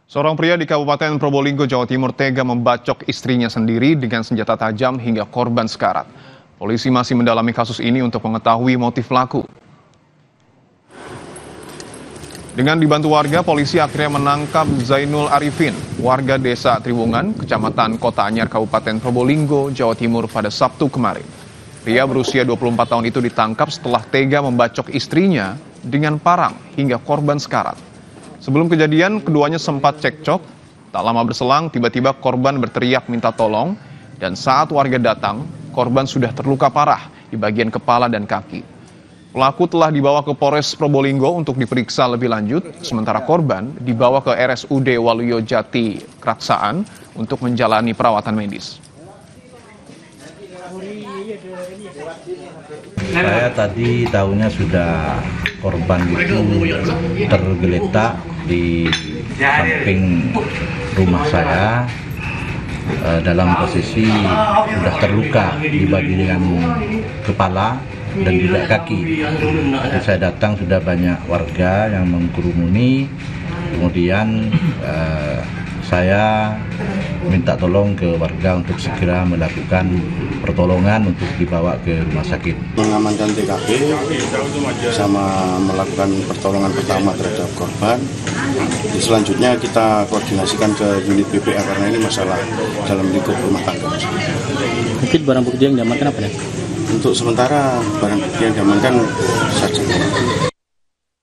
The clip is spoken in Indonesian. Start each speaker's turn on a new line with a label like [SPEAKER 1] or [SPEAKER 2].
[SPEAKER 1] Seorang pria di Kabupaten Probolinggo, Jawa Timur tega membacok istrinya sendiri dengan senjata tajam hingga korban sekarat. Polisi masih mendalami kasus ini untuk mengetahui motif pelaku. Dengan dibantu warga, polisi akhirnya menangkap Zainul Arifin, warga desa Triwungan, Kecamatan Kota Anyar, Kabupaten Probolinggo, Jawa Timur pada Sabtu kemarin. Pria berusia 24 tahun itu ditangkap setelah tega membacok istrinya dengan parang hingga korban sekarat. Sebelum kejadian, keduanya sempat cekcok. Tak lama berselang, tiba-tiba korban berteriak minta tolong. Dan saat warga datang, korban sudah terluka parah di bagian kepala dan kaki. Pelaku telah dibawa ke Polres Probolinggo untuk diperiksa lebih lanjut. Sementara korban dibawa ke RSUD Waluyo Jati Kraksaan untuk menjalani perawatan medis.
[SPEAKER 2] Saya tadi tahunya sudah korban itu tergeletak di samping rumah saya dalam posisi sudah terluka di bagian kepala dan juga kaki. Jadi saya datang sudah banyak warga yang mengkerumuni, kemudian saya minta tolong ke warga untuk segera melakukan pertolongan untuk dibawa ke rumah sakit.
[SPEAKER 3] Mengamankan TKP sama melakukan pertolongan pertama terhadap korban. Selanjutnya kita koordinasikan ke unit BPA karena ini masalah dalam lingkup rumah tangga.
[SPEAKER 4] Mungkin barang bukti yang diamankan apa ya?
[SPEAKER 3] Untuk sementara barang bukti yang diamankan saja.